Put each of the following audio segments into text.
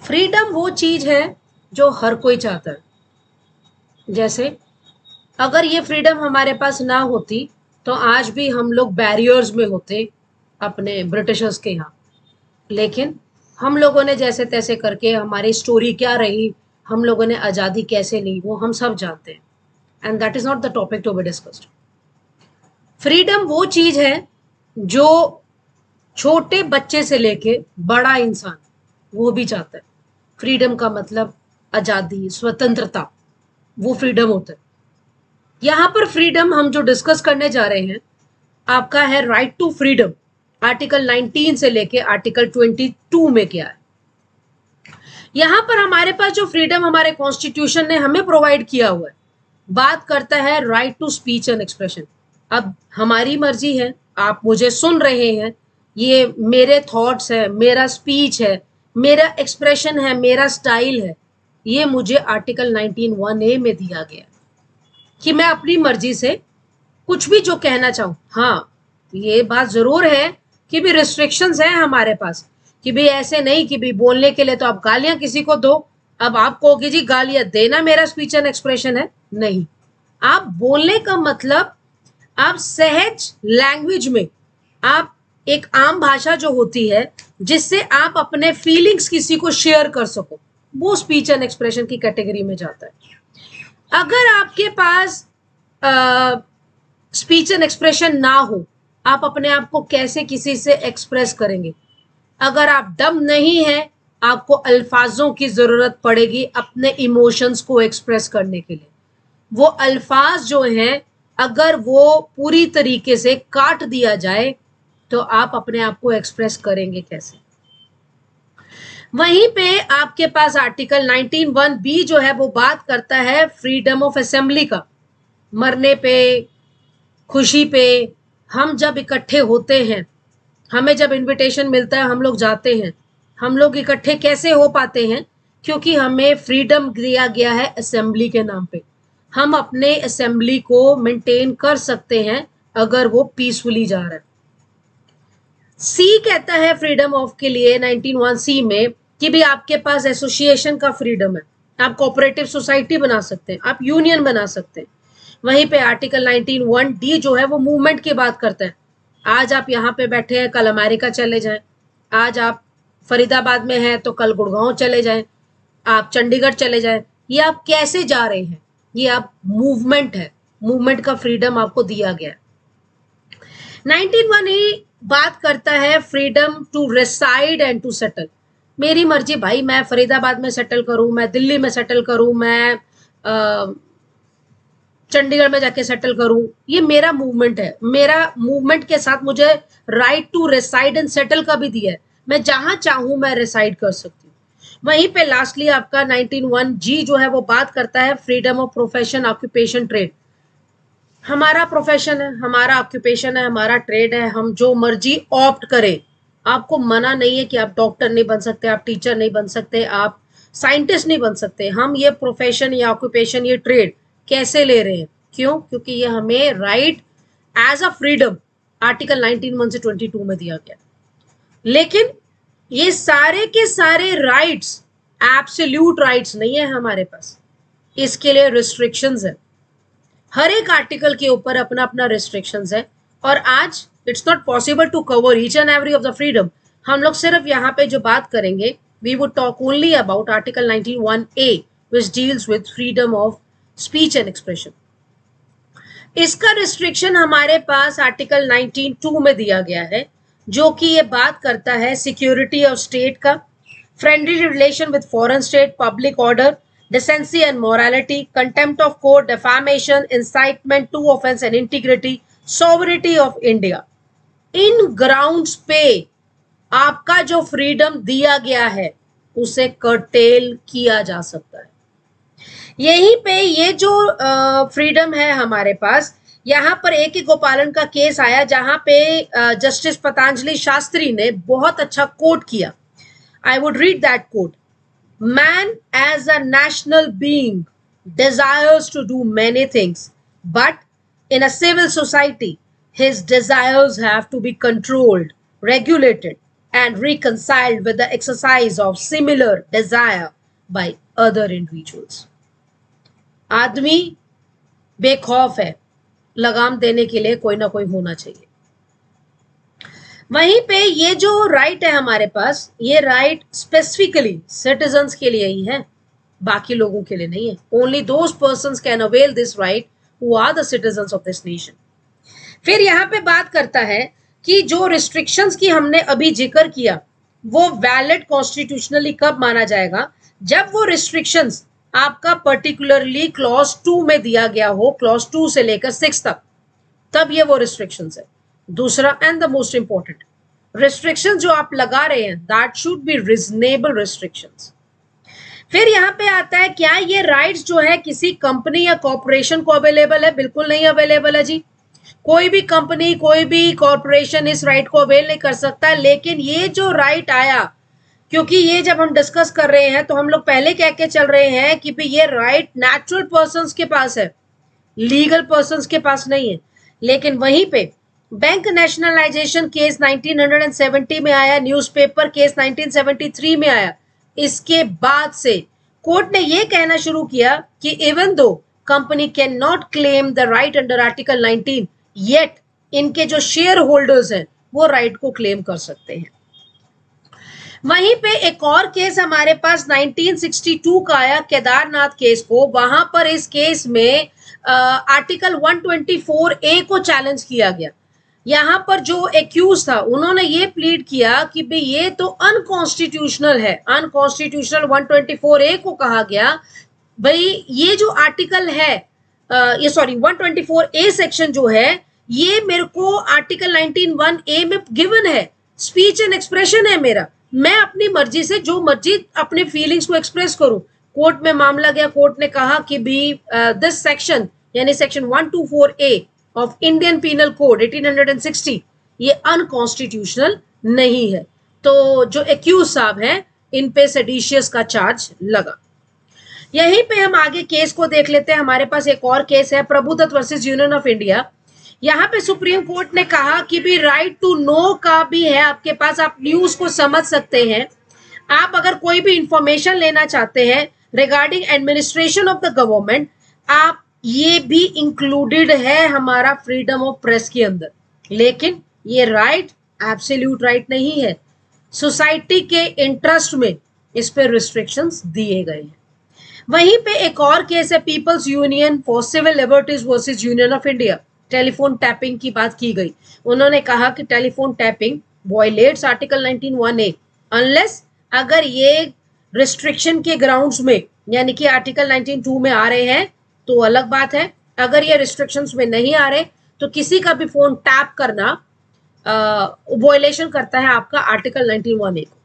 Freedom वो चीज है जो हर कोई चाहता है। जैसे अगर ये फ्रीडम हमारे पास ना होती तो आज भी हम लोग बैरियर्स में होते अपने ब्रिटिशर्स के यहाँ। लेकिन हम लोगों ने जैसे तैसे करके, हमारी स्टोरी क्या रही, हम लोगों ने आज़ादी कैसे ली, वो हम सब जानते हैं। And that is not the topic to be discussed. Freedom वो चीज है जो छोटे बच्चे से लेके बड़ा इंसान वो भी चाहता है। फ्रीडम का मतलब आजादी, स्वतंत्रता, वो फ्रीडम होता है। यहां पर फ्रीडम हम जो डिस्कस करने जा रहे हैं आपका है राइट टू फ्रीडम। आर्टिकल 19 से लेके आर्टिकल 22 में क्या है। यहां पर हमारे पास जो फ्रीडम हमारे कॉन्स्टिट्यूशन ने हमें प्रोवाइड किया हुआ है, बात करता है right to speech and expression. अब हमारी मर्जी है, आप मुझे सुन रहे हैं, ये मेरे थॉट्स है, मेरा स्पीच है, मेरा एक्सप्रेशन है, मेरा स्टाइल है, ये मुझे आर्टिकल 19(1)(a) में दिया गया कि मैं अपनी मर्जी से कुछ भी जो कहना चाहूं। हाँ, ये बात जरूर है कि भी रिस्ट्रिक्शंस हैं हमारे पास, कि भी ऐसे नहीं कि भी बोलने के लिए तो आप गालियां किसी को दो। अब आप कहोगे जी गालियां देना मेरा स्पीच एंड एक्सप्रेशन है, नहीं। आप बोलने का मतलब आप सहज लैंग्वेज में, आप एक आम भाषा जो होती है जिससे आप अपने फीलिंग्स किसी को शेयर कर सको, वो स्पीच एंड एक्सप्रेशन की कैटेगरी में जाता है। अगर आपके पास स्पीच एंड एक्सप्रेशन ना हो, आप अपने आप को कैसे किसी से एक्सप्रेस करेंगे। अगर आप डम नहीं है, आपको अल्फाजों की जरूरत पड़ेगी अपने इमोशंस को एक्सप्रेस करने के लिए। वो अल्फाज जो हैं, अगर वो पूरी तरीके से काट दिया जाए तो आप अपने आप को एक्सप्रेस करेंगे कैसे। वहीं पे आपके पास आर्टिकल 19(1)(b) जो है वो बात करता है फ्रीडम ऑफ असेंबली का। मरने पे, खुशी पे हम जब इकट्ठे होते हैं, हमें जब इनविटेशन मिलता है, हम लोग जाते हैं। हम लोग इकट्ठे कैसे हो पाते हैं? क्योंकि हमें फ्रीडम दिया गया है असेंबली के नाम पे। हम अपने असेंबली को मेंटेन कर सकते हैं अगर वो पीसफुली जा रहा है। सी कहता है फ्रीडम ऑफ के लिए 19(1)(c) में कि भी आपके पास एसोसिएशन का फ्रीडम है। आप कोऑपरेटिव सोसाइटी बना सकते हैं, आप यूनियन बना सकते हैं। वहीं पे आर्टिकल 19(1)(d) जो है वो मूवमेंट की बात करता है। आज आप यहाँ पे बैठे हैं, कल अमेरिका चले जाएं। आज आप फरीदाबाद में हैं तो कल गुड़गांव चले जाएं, आप चंडीगढ़ चले जाएं। ये आप कैसे जा रहे हैं, ये आप मूवमेंट है, मूवमेंट का फ्रीडम आपको दिया गया है। 19(1)(a) बात करता है freedom to reside and to settle. मेरी मर्जी भाई, मैं फरीदाबाद में सेटल करूं, मैं दिल्ली में सेटल करूं, मैं चंडीगढ़ में जाके सेटल करूं, ये मेरा मूवमेंट है। मेरा मूवमेंट के साथ मुझे right to reside and settle का भी दिया है। मैं जहां चाहूं मैं रिसाइड कर सकती हूँ। वहीं पे लास्टली आपका 19(1)(g) जो है वो बात करता है freedom of profession, occupation, trade. हमारा प्रोफेशन है, हमारा ऑक्यूपेशन है, हमारा ट्रेड है, हम जो मर्जी ऑप्ट करें। आपको मना नहीं है कि आप डॉक्टर नहीं बन सकते, आप टीचर नहीं बन सकते, आप साइंटिस्ट नहीं बन सकते। हम ये प्रोफेशन, ये ऑक्यूपेशन, ये ट्रेड कैसे ले रहे हैं? क्यों? क्योंकि ये हमें right as a freedom article 19(1) से 22 में दिया गया। लेकिन ये सारे के सारे राइट्स एब्सोल्यूट राइट्स नहीं है हमारे पास, इसके लिए रिस्ट्रिक्शंस है। हर एक आर्टिकल के ऊपर अपना अपना रिस्ट्रिक्शंस है। और आज it's not possible to cover each and every of the freedom. हम लोग सिर्फ यहाँ पे जो बात करेंगे, we would talk only about article 19(1)(a) which deals with freedom of speech and expression। इसका रिस्ट्रिक्शन हमारे पास आर्टिकल 19(2) में दिया गया है, जो कि ये बात करता है सिक्योरिटी ऑफ स्टेट का, friendly relation with foreign state, public order, decency and morality, contempt of court, defamation, incitement to offense and integrity, sovereignty of India। इन ग्राउंड्स पे आपका जो फ्रीडम दिया गया है उसे कर्टेल किया जा सकता है। यहीं पे ये जो फ्रीडम है हमारे पास, यहाँ पर A.K. गोपालन का केस आया जहां पे जस्टिस पतंजलि शास्त्री ने बहुत अच्छा कोट किया। I would read that quote. Man as a national being desires to do many things, but in a civil society, his desires have to be controlled, regulated, and reconciled with the exercise of similar desire by other individuals. आदमी बेखौफ है, लगाम देने के लिए कोई ना कोई होना चाहिए। वहीं पे ये जो राइट है हमारे पास, ये राइट स्पेसिफिकली सिटीजन्स के लिए ही है, बाकी लोगों के लिए नहीं है। Only those persons can avail this right who are the citizens of this nation. फिर यहाँ पे बात करता है कि जो रिस्ट्रिक्शंस की हमने अभी जिक्र किया वो वैलिड कॉन्स्टिट्यूशनली कब माना जाएगा, जब वो रिस्ट्रिक्शंस आपका पर्टिकुलरली क्लॉज 2 में दिया गया हो, क्लॉज 2 से लेकर 6 तक, तब ये वो रिस्ट्रिक्शंस है। दूसरा and the most important, restriction जो आप लगा रहे हैं that should be reasonable restrictions. फिर यहाँ पे आता है क्या ये राइट्स जो है किसी कंपनी या कॉर्पोरेशन को अवेलेबल है? बिल्कुल नहीं अवेलेबल है जी। कोई भी कंपनी, कोई भी कॉर्पोरेशन इस राइट को अवेल नहीं कर सकता। लेकिन ये जो राइट आया, क्योंकि ये जब हम डिस्कस कर रहे हैं तो हम लोग पहले कह के चल रहे हैं कि भाई ये राइट नेचुरल पर्संस के पास है, लीगल पर्संस के पास नहीं है। लेकिन वहीं पे बैंक नेशनलाइजेशन केस 1970 में आया, न्यूज़पेपर केस 1973 में आया। इसके बाद से कोर्ट ने ये कहना शुरू किया कि even though company can not claim the right under article 19, yet इनके जो शेयर होल्डर्स हैं वो राइट को क्लेम कर सकते हैं। वहीं पे एक और केस हमारे पास 1962 का आया, केदारनाथ केस को। वहां पर इस केस में आर्टिकल 124A को चैलेंज किया गया। यहाँ पर जो एक्यूज था उन्होंने ये प्लीड किया कि भाई ये तो अनकॉन्स्टिट्यूशनल है। अनकॉन्स्टिट्यूशनल 124A को कहा गया भाई ये जो आर्टिकल है, ये सॉरी 124A सेक्शन जो है ये मेरे को आर्टिकल 19(1)A में गिवन है, स्पीच एंड एक्सप्रेशन है मेरा, मैं अपनी मर्जी से जो मर्जी अपने फीलिंग्स को एक्सप्रेस करूं। कोर्ट में मामला गया, कोर्ट ने कहा कि भी दिस सेक्शन यानी section 124A of Indian Penal Code 1860 ये अनकॉन्स्टिट्यूशनल नहीं है। तो जो एक्यूज साहब हैं इन पे सेडिशियस का चार्ज लगा। यहीं पे हम आगे केस को देख लेते हैं। हमारे पास एक और केस है, Prabhudatt versus Union of India. यहाँ पे सुप्रीम कोर्ट ने कहा कि भी राइट टू नो का भी है आपके पास, आप न्यूज को समझ सकते हैं। आप अगर कोई भी इंफॉर्मेशन लेना चाहते हैं regarding administration of the government, आप ये भी इंक्लूडेड है हमारा फ्रीडम ऑफ प्रेस के अंदर। लेकिन ये राइट एब्सोल्यूट राइट नहीं है, सोसाइटी के इंटरेस्ट में इस पर रिस्ट्रिक्शंस दिए गए हैं। वहीं पे एक और केस है, People's Union for Civil Liberties versus Union of India. Telephone tapping की बात की गई। उन्होंने कहा कि telephone tapping violates article 19(1)A unless अगर ये रिस्ट्रिक्शन के ग्राउंड्स में यानी कि आर्टिकल 19(2) में आ रहे हैं तो अलग बात है। अगर ये रिस्ट्रिक्शंस में नहीं आ रहे तो किसी का भी फोन टैप करना वायलेशन करता है आपका आर्टिकल 19(1)A को।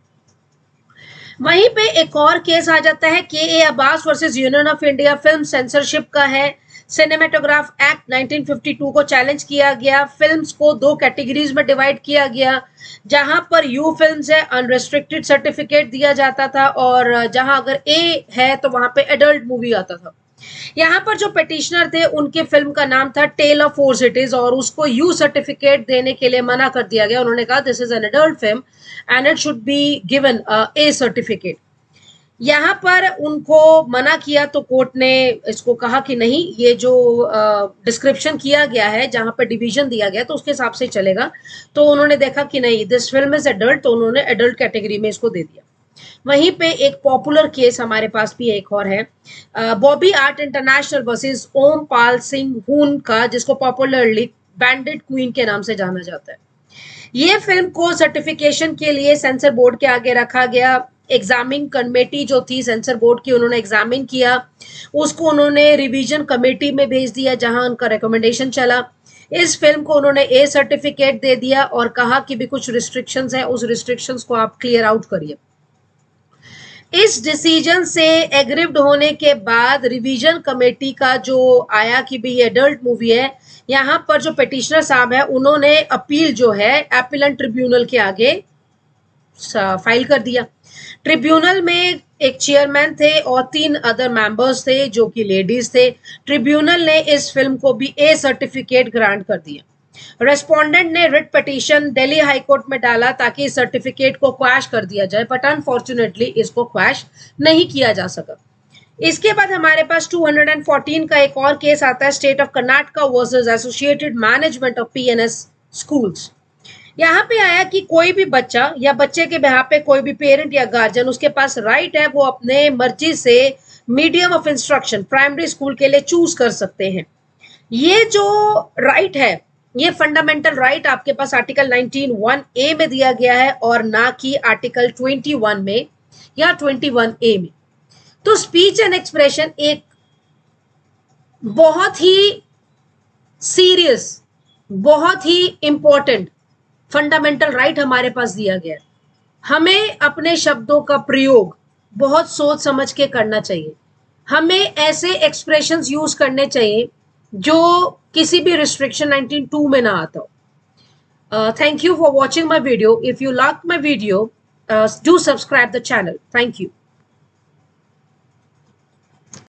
वहीं पे एक और केस आ जाता है K Abbas versus Union of India, film censorship का है। सिनेमेटोग्राफ एक्ट 1952 को चैलेंज किया गया। फिल्म्स को 2 कैटेगरीज में डिवाइड किया गया, जहां पर यू फिल्म्स है अनरेस्ट्रिक्टेड सर्टिफिकेट दिया जाता था और जहां अगर ए है तो वहां पे एडल्ट मूवी आता था। यहाँ पर जो पिटिशनर थे उनके फिल्म का नाम था टेल ऑफ 4 सिटीज और उसको यू सर्टिफिकेट देने के लिए मना कर दिया गया। उन्होंने कहा this is an adult film and it should be given A certificate. यहाँ पर उनको मना किया तो कोर्ट ने इसको कहा कि नहीं, ये जो डिस्क्रिप्शन किया गया है जहां पर डिवीजन दिया गया तो उसके हिसाब से चलेगा। तो उन्होंने देखा कि नहीं दिस फिल्म इज एडल्ट, तो उन्होंने एडल्ट कैटेगरी में इसको दे दिया। वहीं पे एक पॉपुलर केस हमारे पास भी एक और है, Bobby Art International versus Om Pal Singh Hoon का, जिसको पॉपुलरली बैंडेड क्वीन के नाम से जाना जाता है। ये फिल्म को सर्टिफिकेशन के लिए सेंसर बोर्ड के आगे रखा गया। एग्जामिंग कमेटी जो थी सेंसर बोर्ड की, उन्होंने एग्जामिन किया, उसको उन्होंने रिवीजन कमेटी में भेज दिया जहां उनका रिकमेंडेशन चला। इस फिल्म को उन्होंने ए सर्टिफिकेट दे दिया और कहा कि भी कुछ रिस्ट्रिक्शंस है, उस रिस्ट्रिक्शंस को आप क्लियर आउट करिए। इस डिसीजन से एग्रीव्ड होने के बाद रिवीजन कमेटी का जो आया कि भी ये एडल्ट मूवी है, यहाँ पर जो पिटिशनर साहब है उन्होंने अपील जो है एपीलेंट ट्रिब्यूनल के आगे फाइल कर दिया। ट्रिब्यूनल में एक चेयरमैन थे और 3 अदर मेंबर्स थे जो कि लेडीज थे। ट्रिब्यूनल ने इस फिल्म को भी ए सर्टिफिकेट ग्रांट कर दिया। रेस्पोंडेंट ने writ petition Delhi High Court में डाला ताकि इस सर्टिफिकेट को क्वैश कर दिया जाए, बट अनफॉर्चुनेटली इसको क्वैश नहीं किया जा सका। इसके बाद हमारे पास 214 का एक और केस आता है, State of Karnataka versus Associated Management of PNS schools. यहाँ पे आया कि कोई भी बच्चा या बच्चे के बिहाफ पे कोई भी पेरेंट या गार्जियन, उसके पास राइट है वो अपने मर्जी से medium of instruction primary school के लिए चूज कर सकते हैं। ये जो राइट है, ये फंडामेंटल राइट आपके पास आर्टिकल 19(1)A में दिया गया है और ना कि आर्टिकल 21 में या 21A में। तो स्पीच एंड एक्सप्रेशन एक बहुत ही सीरियस, बहुत ही इंपॉर्टेंट फंडामेंटल राइट हमारे पास दिया गया है। हमें अपने शब्दों का प्रयोग बहुत सोच समझ के करना चाहिए। हमें ऐसे एक्सप्रेशंस यूज करने चाहिए जो किसी भी रिस्ट्रिक्शन 19(2) में ना आता हो। Thank you for watching my video. If you liked my video, do subscribe the channel. Thank you.